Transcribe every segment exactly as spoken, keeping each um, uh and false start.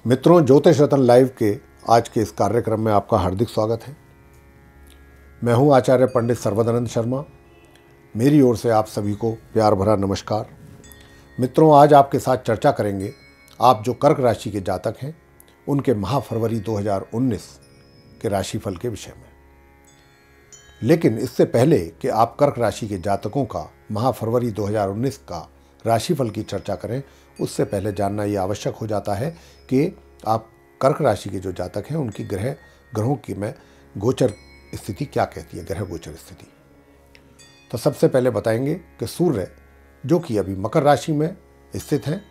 मित्रों, ज्योतिष रतन लाइव के आज के इस कार्यक्रम में आपका हार्दिक स्वागत है। मैं हूं आचार्य पंडित सर्वदानंद शर्मा। मेरी ओर से आप सभी को प्यार भरा नमस्कार। मित्रों, आज आपके साथ चर्चा करेंगे आप जो कर्क राशि के जातक हैं उनके माह फरवरी दो हज़ार उन्नीस के राशिफल के विषय में। लेकिन इससे पहले कि आप कर्क राशि के जातकों का माह फरवरी दो हज़ार उन्नीस का राशिफल की चर्चा करें, उससे पहले जानना यह आवश्यक हो जाता है कि आप कर्क राशि के जो जातक हैं उनकी ग्रह ग्रहों की में गोचर स्थिति क्या कहती है, ग्रह गोचर स्थिति। तो सबसे पहले बताएंगे कि सूर्य जो कि अभी मकर राशि में स्थित हैं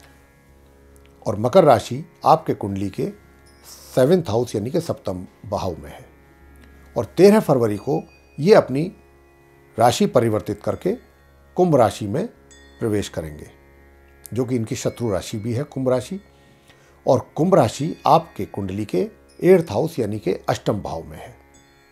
और मकर राशि आपके कुंडली के सेवेंथ हाउस यानी कि सप्तम भाव में है और तेरह फरवरी को ये अपनी राशि परिवर्तित करके कुंभ राशि में प्रवेश करेंगे, जो कि इनकी शत्रु राशि भी है कुंभ राशि। और कुंभ राशि आपके कुंडली के एट्थ हाउस यानी कि अष्टम भाव में है।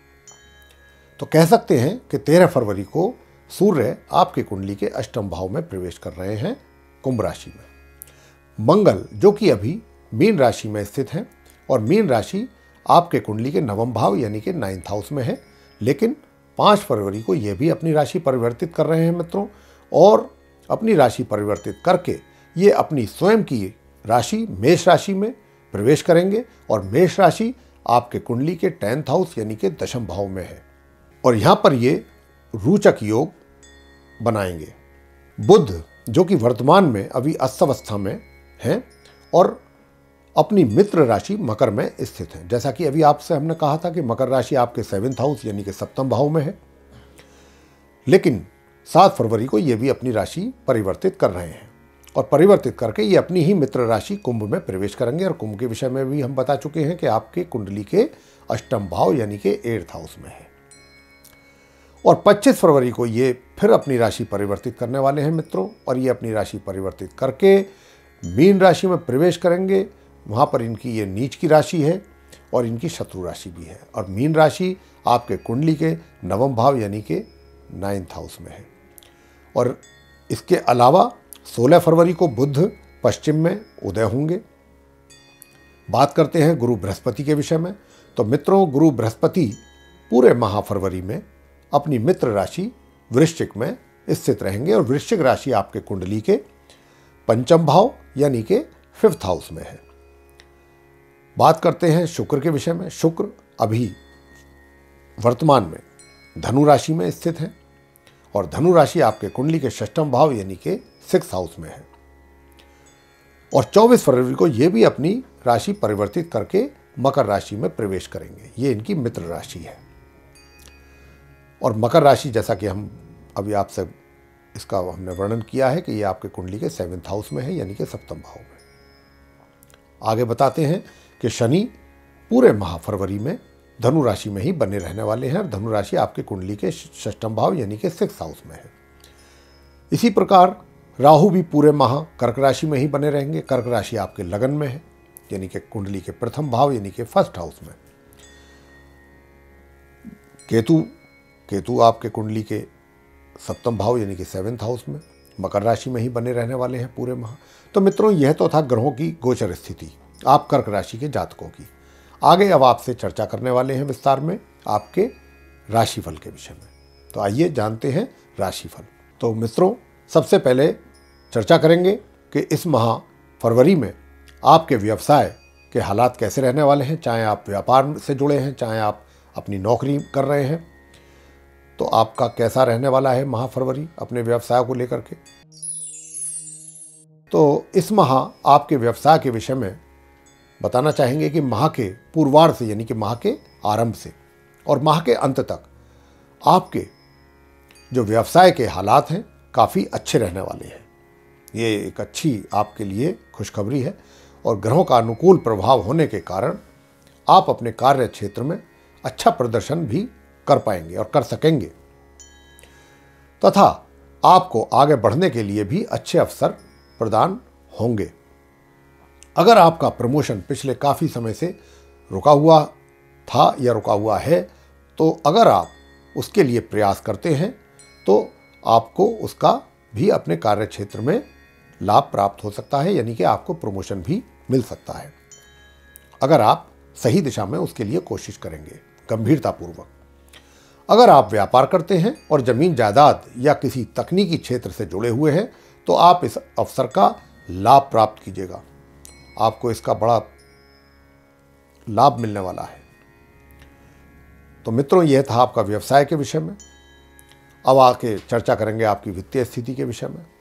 तो कह सकते हैं कि तेरह फरवरी को सूर्य आपके कुंडली के अष्टम भाव में प्रवेश कर रहे हैं कुंभ राशि में। मंगल जो कि अभी मीन राशि में स्थित हैं और मीन राशि आपके कुंडली के नवम भाव यानी कि नाइन्थ हाउस में है, लेकिन पाँच फरवरी को यह भी अपनी राशि परिवर्तित कर रहे हैं मित्रों। और अपनी राशि परिवर्तित करके ये अपनी स्वयं की राशि मेष राशि में प्रवेश करेंगे और मेष राशि आपके कुंडली के टेंथ हाउस यानी कि दशम भाव में है और यहाँ पर ये रोचक योग बनाएंगे। बुध जो कि वर्तमान में अभी अस्तवस्था में हैं और अपनी मित्र राशि मकर में स्थित है। जैसा कि अभी आपसे हमने कहा था कि मकर राशि आपके सेवेंथ हाउस यानी कि सप्तम भाव में है, लेकिन सात फरवरी को ये भी अपनी राशि परिवर्तित कर रहे हैं और परिवर्तित करके ये अपनी ही मित्र राशि कुंभ में प्रवेश करेंगे। और कुंभ के विषय में भी हम बता चुके हैं कि आपके कुंडली के अष्टम भाव यानी कि एट्थ हाउस में है। और पच्चीस फरवरी को ये फिर अपनी राशि परिवर्तित करने वाले हैं मित्रों और ये अपनी राशि परिवर्तित करके मीन राशि में प्रवेश करेंगे। वहाँ पर इनकी ये नीच की राशि है और इनकी शत्रु राशि भी है और मीन राशि आपके कुंडली के नवम भाव यानी कि नाइन्थ हाउस में है। और इसके अलावा सोलह फरवरी को बुध पश्चिम में उदय होंगे। बात करते हैं गुरु बृहस्पति के विषय में। तो मित्रों, गुरु बृहस्पति पूरे माह फरवरी में अपनी मित्र राशि वृश्चिक में स्थित रहेंगे और वृश्चिक राशि आपके कुंडली के पंचम भाव यानी कि फिफ्थ हाउस में है। बात करते हैं शुक्र के विषय में। शुक्र अभी वर्तमान में धनु राशि में स्थित है और धनु राशि आपके कुंडली के षष्ठम भाव यानी कि सिक्स हाउस में है और चौबीस फरवरी को ये भी अपनी राशि परिवर्तित करके मकर राशि में प्रवेश करेंगे। ये इनकी मित्र राशि है और मकर राशि जैसा कि हम अभी आपसे इसका हमने वर्णन किया है कि ये आपके कुंडली के सेवेंथ हाउस में है यानी कि सप्तम भाव में। आगे बताते हैं कि शनि पूरे माह फरवरी में धनु राशि में ही बने रहने वाले हैं और धनु राशि आपके कुंडली के षष्ठम भाव यानी कि सिक्स हाउस में है। इसी प्रकार राहु भी पूरे माह कर्क राशि में ही बने रहेंगे। कर्क राशि आपके लगन में है यानी कि कुंडली के प्रथम भाव यानी कि फर्स्ट हाउस में। केतु केतु आपके कुंडली के सप्तम भाव यानी कि सेवेंथ हाउस में मकर राशि में ही बने रहने वाले हैं पूरे माह। तो मित्रों, यह तो था ग्रहों की गोचर स्थिति आप कर्क राशि के जातकों की। आगे अब आपसे चर्चा करने वाले हैं विस्तार में आपके राशिफल के विषय में। तो आइए जानते हैं राशिफल। तो मित्रों, सबसे पहले चर्चा करेंगे कि इस माह फरवरी में आपके व्यवसाय के हालात कैसे रहने वाले हैं। चाहे आप व्यापार से जुड़े हैं, चाहे आप अपनी नौकरी कर रहे हैं, तो आपका कैसा रहने वाला है माह फरवरी अपने व्यवसाय को लेकर के। तो इस माह आपके व्यवसाय के विषय में बताना चाहेंगे कि माह के पूर्वार्ध से यानी कि माह के आरंभ से और माह के अंत तक आपके जो व्यवसाय के हालात हैं काफ़ी अच्छे रहने वाले हैं। ये एक अच्छी आपके लिए खुशखबरी है और ग्रहों का अनुकूल प्रभाव होने के कारण आप अपने कार्य क्षेत्र में अच्छा प्रदर्शन भी कर पाएंगे और कर सकेंगे तथा आपको आगे बढ़ने के लिए भी अच्छे अवसर प्रदान होंगे। अगर आपका प्रमोशन पिछले काफ़ी समय से रुका हुआ था या रुका हुआ है, तो अगर आप उसके लिए प्रयास करते हैं तो आपको उसका भी अपने कार्य क्षेत्र में लाभ प्राप्त हो सकता है, यानी कि आपको प्रमोशन भी मिल सकता है। अगर आप सही दिशा में उसके लिए कोशिश करेंगे गंभीरतापूर्वक। अगर आप व्यापार करते हैं और ज़मीन जायदाद या किसी तकनीकी क्षेत्र से जुड़े हुए हैं तो आप इस अवसर का लाभ प्राप्त कीजिएगा। आपको इसका बड़ा लाभ मिलने वाला है। तो मित्रों, यह था आपका व्यवसाय के विषय में। अब आके चर्चा करेंगे आपकी वित्तीय स्थिति के विषय में।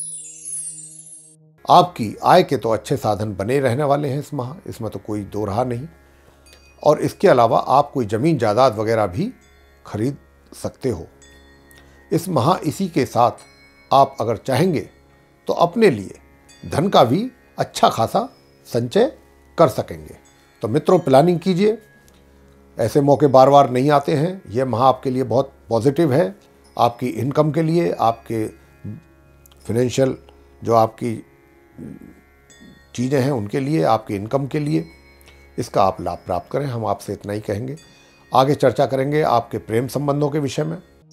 आपकी आय के तो अच्छे साधन बने रहने वाले हैं इस माह, इसमें तो कोई दो राह नहीं। और इसके अलावा आप कोई ज़मीन जायदाद वगैरह भी खरीद सकते हो इस माह। इसी के साथ आप अगर चाहेंगे तो अपने लिए धन का भी अच्छा खासा संचय कर सकेंगे। तो मित्रों, प्लानिंग कीजिए, ऐसे मौके बार बार नहीं आते हैं। यह माह आपके लिए बहुत पॉजिटिव है, आपकी इनकम के लिए, आपके फिनेंशियल जो आपकी चीज़ें हैं उनके लिए, आपकी इनकम के लिए। इसका आप लाभ प्राप्त करें, हम आपसे इतना ही कहेंगे। आगे चर्चा करेंगे आपके प्रेम संबंधों के विषय में।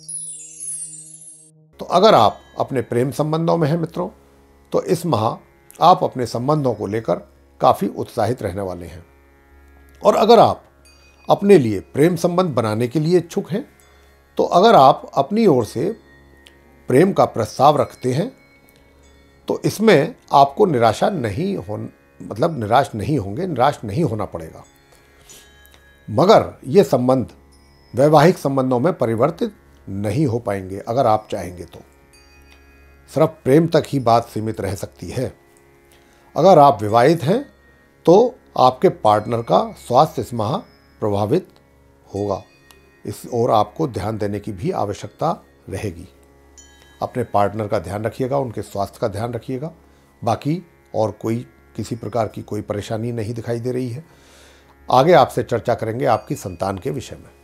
तो अगर आप अपने प्रेम संबंधों में हैं मित्रों, तो इस माह आप अपने संबंधों को लेकर काफ़ी उत्साहित रहने वाले हैं। और अगर आप अपने लिए प्रेम संबंध बनाने के लिए इच्छुक हैं, तो अगर आप अपनी ओर से प्रेम का प्रस्ताव रखते हैं तो इसमें आपको निराशा नहीं हो मतलब निराश नहीं होंगे, निराश नहीं होना पड़ेगा। मगर ये संबंध वैवाहिक संबंधों में परिवर्तित नहीं हो पाएंगे। अगर आप चाहेंगे तो सिर्फ प्रेम तक ही बात सीमित रह सकती है। अगर आप विवाहित हैं तो आपके पार्टनर का स्वास्थ्य इस माह प्रभावित होगा। इस ओर आपको ध्यान देने की भी आवश्यकता रहेगी। अपने पार्टनर का ध्यान रखिएगा, उनके स्वास्थ्य का ध्यान रखिएगा। बाकी और कोई किसी प्रकार की कोई परेशानी नहीं दिखाई दे रही है। आगे आपसे चर्चा करेंगे आपकी संतान के विषय में।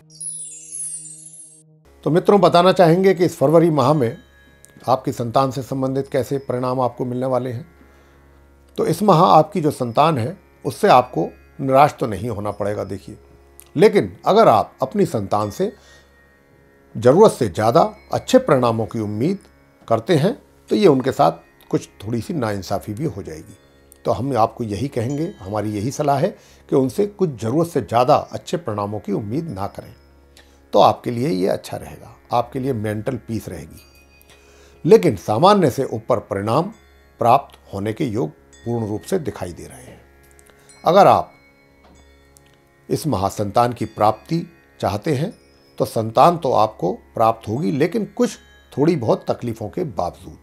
तो मित्रों, बताना चाहेंगे कि इस फरवरी माह में आपकी संतान से संबंधित कैसे परिणाम आपको मिलने वाले हैं। तो इस माह आपकी जो संतान है उससे आपको निराश तो नहीं होना पड़ेगा। देखिए, लेकिन अगर आप अपनी संतान से ज़रूरत से ज़्यादा अच्छे परिणामों की उम्मीद करते हैं तो ये उनके साथ कुछ थोड़ी सी नाइंसाफ़ी भी हो जाएगी। तो हम आपको यही कहेंगे, हमारी यही सलाह है कि उनसे कुछ ज़रूरत से ज़्यादा अच्छे परिणामों की उम्मीद ना करें, तो आपके लिए ये अच्छा रहेगा, आपके लिए मेंटल पीस रहेगी। लेकिन सामान्य से ऊपर परिणाम प्राप्त होने के योग पूर्ण रूप से दिखाई दे रहे हैं। अगर आप इस माह संतान की प्राप्ति चाहते हैं तो संतान तो आपको प्राप्त होगी, लेकिन कुछ थोड़ी बहुत तकलीफों के बावजूद।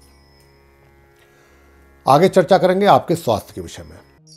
आगे चर्चा करेंगे आपके स्वास्थ्य के विषय में।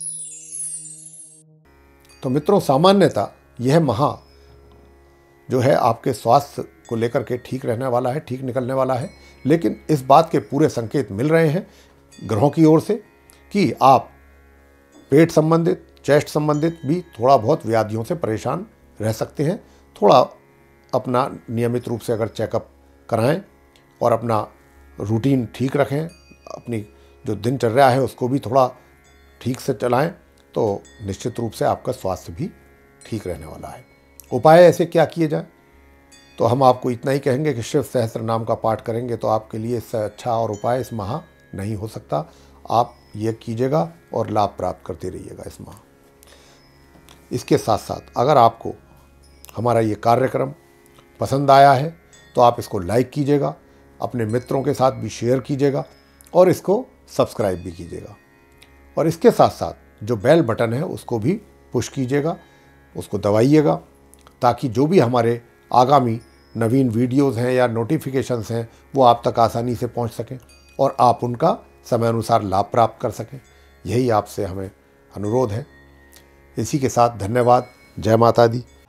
तो मित्रों, सामान्यतः यह माह जो है आपके स्वास्थ्य को लेकर के ठीक रहने वाला है, ठीक निकलने वाला है। लेकिन इस बात के पूरे संकेत मिल रहे हैं ग्रहों की ओर से कि आप पेट संबंधित, चेस्ट संबंधित भी थोड़ा बहुत व्याधियों से परेशान रह सकते हैं। थोड़ा अपना नियमित रूप से अगर चेकअप कराएं और अपना रूटीन ठीक रखें, अपनी जो दिनचर्या है उसको भी थोड़ा ठीक से चलाएं, तो निश्चित रूप से आपका स्वास्थ्य भी ठीक रहने वाला है। उपाय ऐसे क्या किए जाए, तो हम आपको इतना ही कहेंगे कि शिव सहस्त्र नाम का पाठ करेंगे तो आपके लिए इससे अच्छा और उपाय इस माह नहीं हो सकता। आप ये कीजिएगा और लाभ प्राप्त करते रहिएगा इस माह। इसके साथ साथ अगर आपको हमारा ये कार्यक्रम पसंद आया है तो आप इसको लाइक कीजिएगा, अपने मित्रों के साथ भी शेयर कीजिएगा और इसको सब्सक्राइब भी कीजिएगा। और इसके साथ साथ जो बेल बटन है उसको भी पुश कीजिएगा, उसको दबाइएगा, ताकि जो भी हमारे आगामी नवीन वीडियोस हैं या नोटिफिकेशंस हैं वो आप तक आसानी से पहुंच सकें और आप उनका समय अनुसार लाभ प्राप्त कर सकें। यही आपसे हमें अनुरोध है। इसी के साथ धन्यवाद। जय माता दी।